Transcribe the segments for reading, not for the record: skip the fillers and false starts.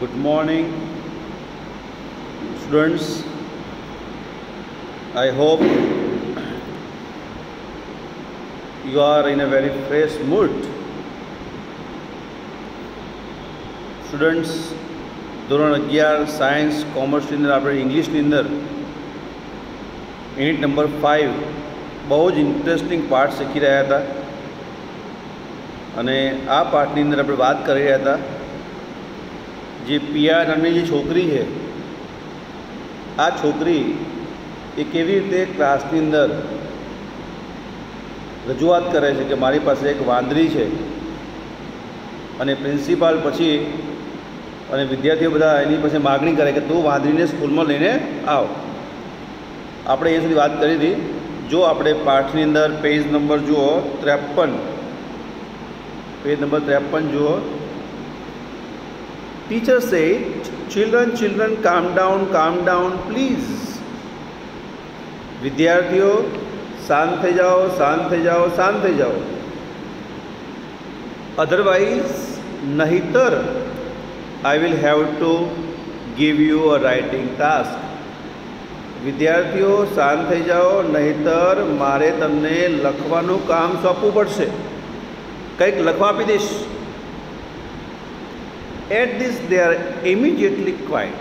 Good morning, students. I hope you are in a very fresh mood. Students, ધોરણ 11 science કોમર્સની અંદર આપણે ઇંગ્લિશની અંદર unit number 5 બહુ જ ઇન્ટરેસ્ટિંગ પાર્ટ શીખી રહ્યા હતા અને આ પાર્ટની અંદર આપણે વાત કરી રહ્યા હતા જે પિયા નામની જે છોકરી છે આ છોકરી એ કેવી રીતે ક્લાસની અંદર રજૂઆત કરે છે કે મારી પાસે એક વાંદરી છે અને પ્રિન્સિપાલ પછી અને વિદ્યાર્થીઓ બધા એની પાસે માગણી કરે કે તું વાંદરીને સ્કૂલમાં લઈને આવ. આપણે એ સુધી વાત કરી હતી. જો આપણે પાઠની અંદર પેજ નંબર જુઓ 53, પેજ નંબર 53 જુઓ. Teacher said, children calm down please. વિદ્યાર્થીઓ શાંત થઈ જાઓ. અધરવાઇઝ નહીતર I will have to give you a writing task. વિદ્યાર્થીઓ શાંત થઈ જાઓ, નહીતર મારે તમને લખવાનું કામ સોંપવું પડશે. કંઈક લખવા આપી દઈશ. At this they are immediately quiet.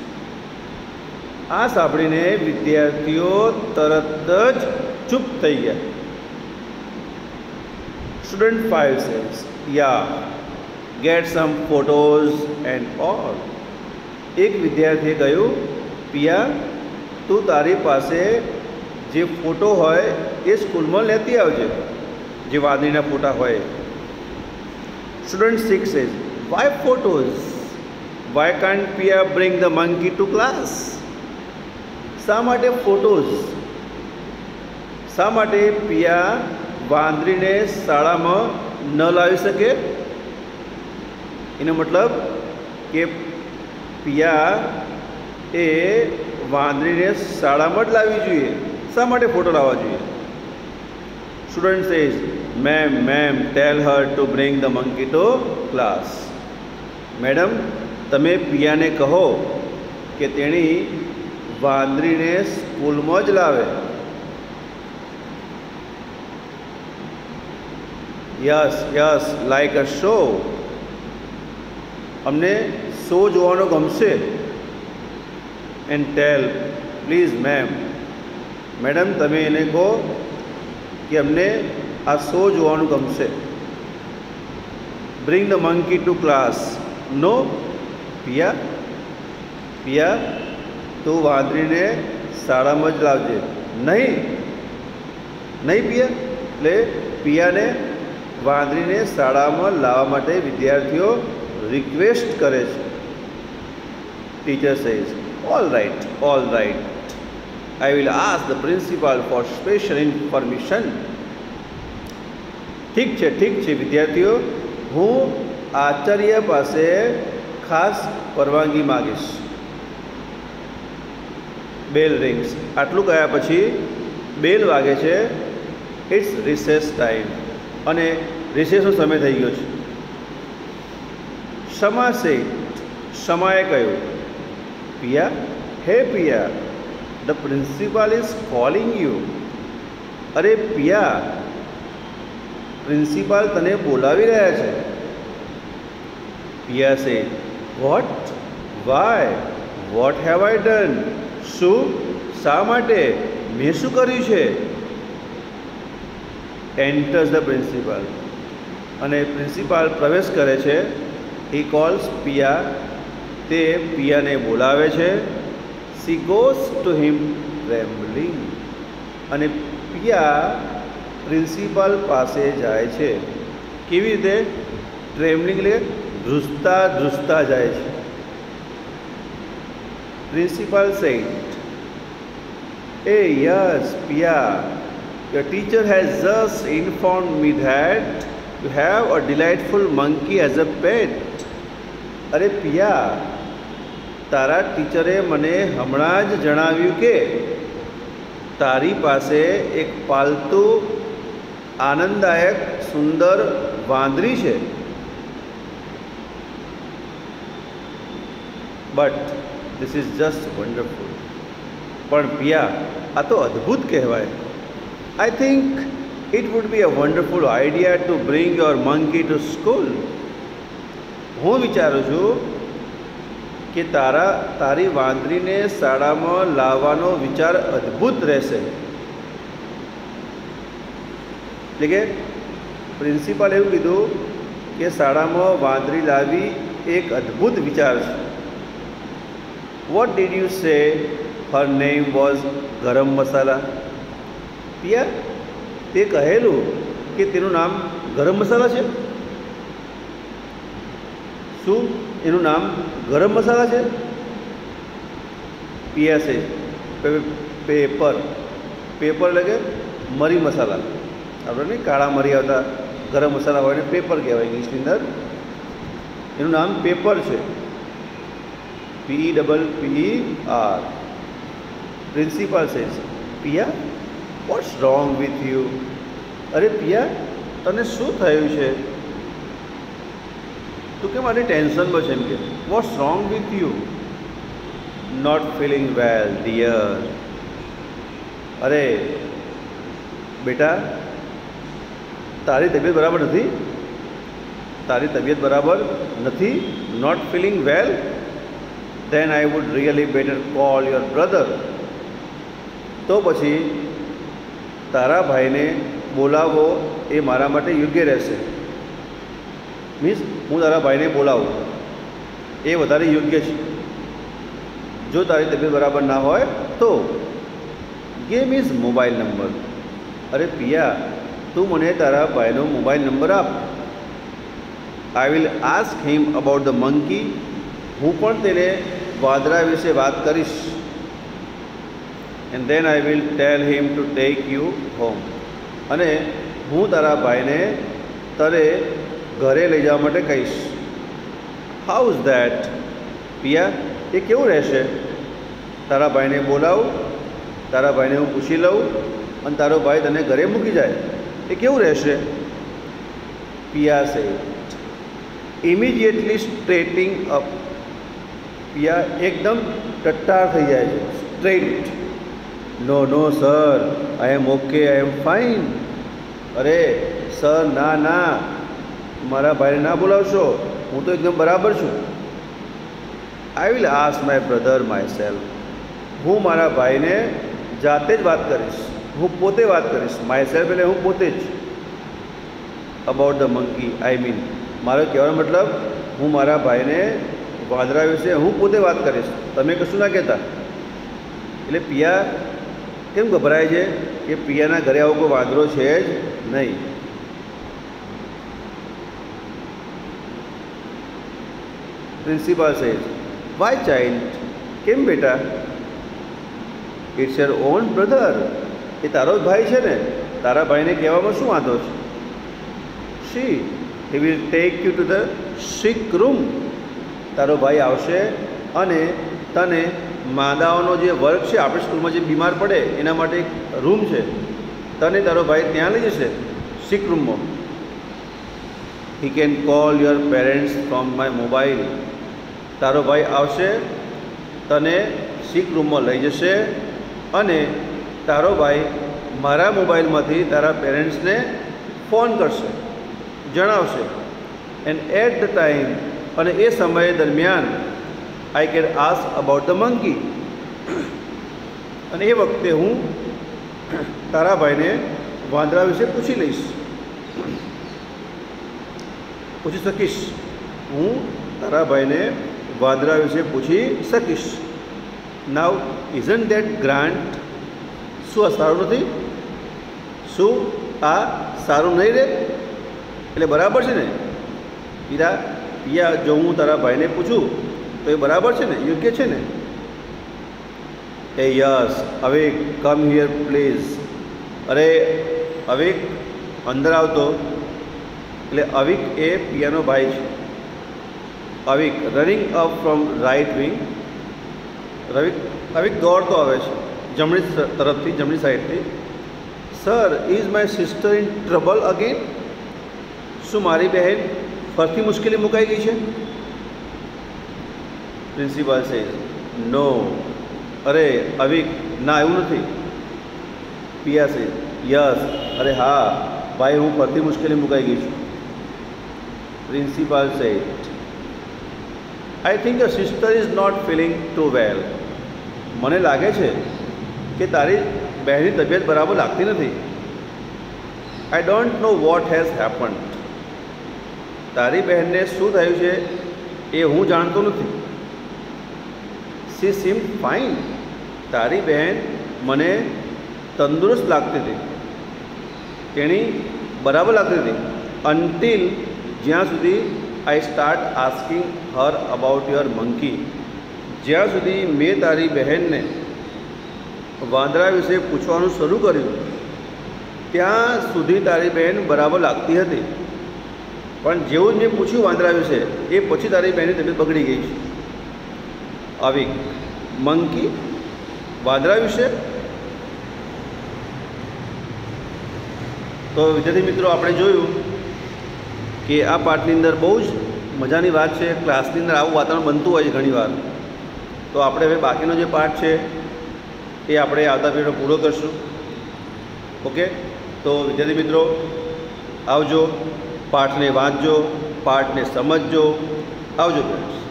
આ સાંભળીને વિદ્યાર્થીઓ તરત જ ચૂપ થઈ ગયા. Student 5 says, yeah, get some photos and all. એક વિદ્યાર્થીએ કહ્યું, પિયા તું તારી પાસે જે ફોટો હોય એ સ્કૂલમાં લેતી આવજે, જે વાદળીના ફોટા હોય. Student 6 says, why photos? Why can't Pia bring the monkey to class? શા માટે ફોટોઝ? શા માટે પિયા વાંદરીને શાળામાં ન લાવી શકે? એનો મતલબ કે પિયા એ વાંદરીને શાળામાં જ લાવવી જોઈએ. શા માટે ફોટો લાવવા જોઈએ? Student says, ma'am tell her to bring the monkey to class. Madam તમે પિયાને કહો કે તેણી વાંદરીને સ્કૂલમાં જ લાવે. Yes like a show. અમને શો જોવાનો ગમશે. એન્ડ ટેલ પ્લીઝ મેડમ તમે એને કહો કે અમને આ શો જોવાનું ગમશે. Bring the monkey to class. No Piya તું વાંદરીને શાળામાં જ લાવજે. નહીં પિયા. એટલે પિયાને વાંદરીને શાળામાં લાવવા માટે વિદ્યાર્થીઓ રિક્વેસ્ટ કરે છે. Teacher says, all right, I will ask the principal for special information. ઠીક છે વિદ્યાર્થીઓ, હું આચાર્ય પાસે ખાસ પરવાનગી માગીશ. Bell rings. આટલું કહ્યા પછી બેલ વાગે છે. ઇટ્સ રિસેસ ટાઈમ અને રિસેસનો સમય થઈ ગયો છે. શમાએ કહ્યું, Piya the principal is calling you. અરે પિયા, પ્રિન્સિપાલ તને બોલાવી રહ્યા છે. પિયા સે, વોટ હેવ આઈ ડન? શું? શા માટે? મેં શું કર્યું છે? Enters the principal. અને પ્રિન્સિપાલ પ્રવેશ કરે છે. He calls Piya. તે પિયાને બોલાવે છે. She goes to him trembling. અને પિયા પ્રિન્સિપાલ પાસે જાય છે. કેવી રીતે? ટ્રેમ્બલિંગ એટલે ધ્રુજતા જાય છે. Principal said, yes Piya, your teacher has just informed me that you have a delightful monkey as a pet. અરે પિયા, તારા ટીચરે મને હમણાં જ જણાવ્યું કે તારી પાસે એક પાલતુ આનંદદાયક સુંદર વાંદરી છે. But this is just wonderful. પણ પિયા, આ તો અદ્ભુત કહેવાય. I think it would be a wonderful idea to bring your monkey to school. હું વિચારું છું કે તારી વાંદરીને શાળામાં લાવવાનો વિચાર અદ્ભુત રહેશે. એટલે કે પ્રિન્સિપાલ એવું કીધું કે શાળામાં વાંદરી લાવવી એક અદ્ભુત વિચાર છે. What did you say Har name was ગરમ મસાલા? પિયા, તે કહેલું કે તેનું નામ ગરમ મસાલા છે? શું એનું નામ ગરમ મસાલા છે? પિયા છે પેપર. પેપર એટલે કે મરી મસાલા. આપણે નહીં કાળા મરી આવતા ગરમ મસાલા હોય ને પેપર કહેવાય ઇંગ્લિશની અંદર. એનું નામ પેપર છે. PER. Principal says, Piya, what's wrong with you? અરે પિયા, તને શું થયું છે? તું કેમ આની ટેન્શનમાં છે? એમ કે what's wrong with you? Not feeling well dear. અરે બેટા, તારી તબિયત બરાબર નથી? તારી તબિયત બરાબર નથી? Not feeling well? Then I would really better call your brother. તો પછી તારા ભાઈને બોલાવો એ મારા માટે યોગ્ય રહેશે. મીન્સ હું તારા ભાઈને બોલાવું એ વધારે યોગ્ય છે. જો તારી તબિયત બરાબર ના હોય તો ગેમ ઇઝ મોબાઈલ નંબર. અરે પિયા, તું મને તારા ભાઈનો મોબાઈલ નંબર આપ. I will ask him about the monkey. હું પણ તેને વાંદરા વિશે વાત કરીશ. And then I will tell him to take you home. અને હું તારા ભાઈને તારે ઘરે લઈ જવા માટે કહીશ. How is that? પિયા, એ કેવું રહેશે? તારા ભાઈને બોલાવું, તારા ભાઈને હું પૂછી લઉં અને તારો ભાઈ તને ઘરે મૂકી જાય. એ કેવું રહેશે? પિયા સે ઇમિડિયેટલી સ્ટ્રેટિંગ અપ. પિયા એકદમ ટટ્ટાર થઈ જાય છે. Straight. No no sir, I am okay, I am fine. અરે સર, ના ના, મારા ભાઈને ના બોલાવશો, હું તો એકદમ બરાબર છું. I will ask my brother myself. હું મારા ભાઈને જાતે જ વાત કરીશ. હું પોતે વાત કરીશ. માય સેલ્ફ એટલે હું પોતે જ. About the monkey, I mean, મારો કહેવાનો મતલબ હું મારા ભાઈને વાંદરા વિશે હું પોતે વાત કરીશ. તમે કશું ના કહેતા. એટલે પિયા કેમ ગભરાય છે કે પિયાના ઘરે આવો કોઈ વાંદરો છે જ નહીં. Principal says, why child? કેમ બેટા? It's your own brother. એ તારો જ ભાઈ છે ને, તારા ભાઈને કહેવામાં શું વાંધો છે? She he will take you to the sick room. તારો ભાઈ આવશે અને તને માદાઓનો જે વર્ગ છે, આપણી સ્કૂલમાં જે બીમાર પડે એના માટે એક રૂમ છે, તને તારો ભાઈ ત્યાં લઈ જશે, સિક રૂમમાં. He can call your parents from my mobile. તારો ભાઈ આવશે, તને સિક રૂમમાં લઈ જશે અને તારો ભાઈ મારા મોબાઈલમાંથી તારા પેરેન્ટ્સને ફોન કરશે, જણાવશે. એન્ડ એટ ધ ટાઈમ, અને એ સમય દરમિયાન, I can ask about the monkey. અને એ વખતે હું તારા ભાઈને વાંદરા વિશે પૂછી લઈશ, પૂછી શકીશ. હું તારા ભાઈને વાંદરા વિશે પૂછી શકીશ. Now isn't that grant? શું આ સારું નથી? શું આ સારું નહીં રહે? એટલે બરાબર છે ને પિયા? જો હું તારા ભાઈને પૂછું તો એ બરાબર છે ને, યોગ્ય છે ને? એ yes. Avik, come here please. અરે અવિક, અંદર આવતો. એટલે અવિક એ પિયાનો ભાઈ છે. Avik running up from right wing. Avik દોડતો આવે છે જમણી તરફથી, જમણી સાઈડથી. Sir, is my sister in trouble again? શું મારી બહેન ફરીથી મુશ્કેલી મુકાઈ ગઈ છે? Principal says no. અરે અવિક, ના એવું નથી. Piya says yes. અરે હા ભાઈ, હું ફરતી મુશ્કેલી મુકાઈ ગઈ છું. Principal says I think your sister is not feeling too well. મને લાગે છે કે તારી બહેનની તબિયત બરાબર લાગતી નથી. I don't know what has happened. તારી બહેનને શું થયું છે એ હું જાણતો નથી. She seem fine. તારી બહેન મને તંદુરસ્ત લાગતી હતી, તેણી બરાબર લાગતી હતી અનટિલ જ્યાં સુધી I start asking her about your monkey. જ્યાં સુધી મેં તારી બહેનને વાંદરા વિશે પૂછવાનું શરૂ કર્યું ત્યાં સુધી તારી બહેન બરાબર લાગતી હતી, પણ જેવું જ મેં પૂછ્યું વાંદરા વિશે એ પછી તારી બહેનની તબિયત બગડી ગઈ છે. આવી મંકી, વાંદરા વિશે. તો વિદ્યાર્થી મિત્રો, આપણે જોયું કે આ પાઠની અંદર બહુ જ મજાની વાત છે. ક્લાસની અંદર આવું વાતાવરણ બનતું હોય છે ઘણીવાર. તો આપણે હવે બાકીનો જે પાઠ છે એ આપણે આવતા પીરિયડમાં પૂરો કરશું. ઓકે, તો વિદ્યાર્થી મિત્રો આવજો, પાઠને વાંચજો, પાઠને સમજજો. આવજો ફ્રેન્ડ્સ.